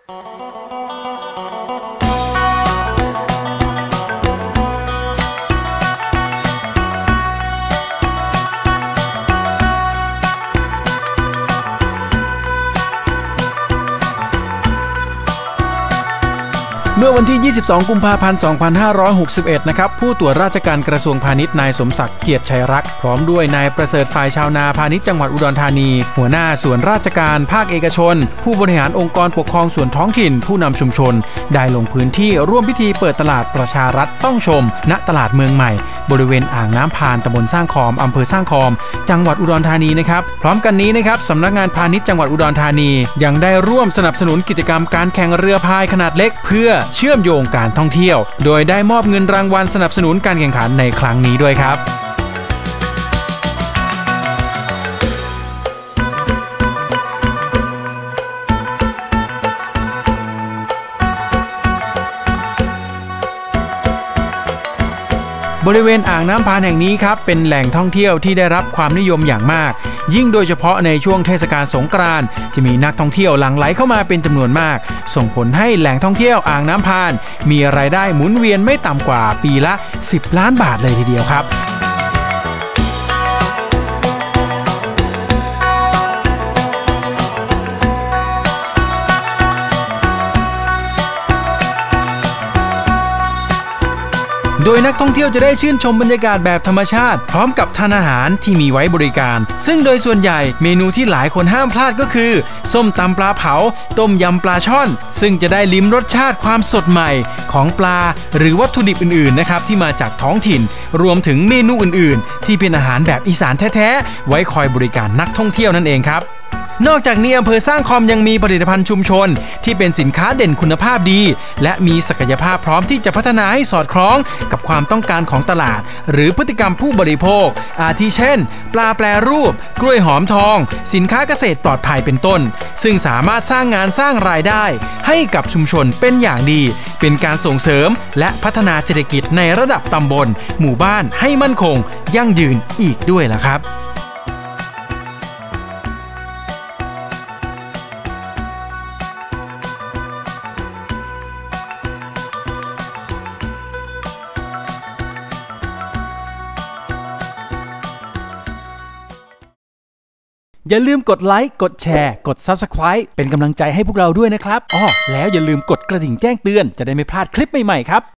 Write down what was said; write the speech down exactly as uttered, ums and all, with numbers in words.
เมื่อวันที่ ยี่สิบสอง กุมภาพันธ์ สองพันห้าร้อยหกสิบเอ็ด นะครับผู้ตรวจราชการกระทรวงพาณิชย์นายสมศักดิ์เกียรติชัยรักษ์พร้อมด้วยนายประเสริฐฝ่ายชาวนาพาณิชย์จังหวัดอุดรธานีหัวหน้าส่วนราชการภาคเอกชนผู้บริหารองค์กรปกครองส่วนท้องถิ่นผู้นำชุมชนได้ลงพื้นที่ร่วมพิธีเปิดตลาดประชารัฐต้องชมณตลาดเมืองใหม่บริเวณอ่างน้ำพานตำบลสร้างคอมอำเภอสร้างคอมจังหวัดอุดรธานีนะครับพร้อมกันนี้นะครับสำนักงานพาณิชย์จังหวัดอุดรธานียังได้ร่วมสนับสนุนกิจกรรมการแข่งเรือพายขนาดเล็กเพื่อเชื่อมโยงการท่องเที่ยวโดยได้มอบเงินรางวัลสนับสนุนการแข่งขันในครั้งนี้ด้วยครับบริเวณอ่างน้ำพานแห่งนี้ครับเป็นแหล่งท่องเที่ยวที่ได้รับความนิยมอย่างมากยิ่งโดยเฉพาะในช่วงเทศกาลสงกรานต์จะมีนักท่องเที่ยวหลั่งไหลเข้ามาเป็นจำนวนมากส่งผลให้แหล่งท่องเที่ยวอ่างน้ำพานมีรายได้หมุนเวียนไม่ต่ำกว่าปีละสิบล้านบาทเลยทีเดียวครับโดยนักท่องเที่ยวจะได้ชื่นชมบรรยากาศแบบธรรมชาติพร้อมกับทานอาหารที่มีไว้บริการซึ่งโดยส่วนใหญ่เมนูที่หลายคนห้ามพลาดก็คือส้มตำปลาเผาต้มยำปลาช่อนซึ่งจะได้ลิ้มรสชาติความสดใหม่ของปลาหรือวัตถุดิบอื่นๆนะครับที่มาจากท้องถิ่นรวมถึงเมนูอื่นๆที่เป็นอาหารแบบอีสานแท้ๆไว้คอยบริการนักท่องเที่ยวนั่นเองครับนอกจากนี้อำเภอสร้างคอมยังมีผลิตภัณฑ์ชุมชนที่เป็นสินค้าเด่นคุณภาพดีและมีศักยภาพพร้อมที่จะพัฒนาให้สอดคล้องกับความต้องการของตลาดหรือพฤติกรรมผู้บริโภคอาทิเช่นปลาแปรรูปกล้วยหอมทองสินค้าเกษตรปลอดภัยเป็นต้นซึ่งสามารถสร้างงานสร้างรายได้ให้กับชุมชนเป็นอย่างดีเป็นการส่งเสริมและพัฒนาเศรษฐกิจในระดับตำบลหมู่บ้านให้มั่นคงยั่งยืนอีกด้วยล่ะครับอย่าลืมกดไลค์กดแชร์กด ซับสไครบ์ เป็นกำลังใจให้พวกเราด้วยนะครับอ้อแล้วอย่าลืมกดกระดิ่งแจ้งเตือนจะได้ไม่พลาดคลิปใหม่ๆครับ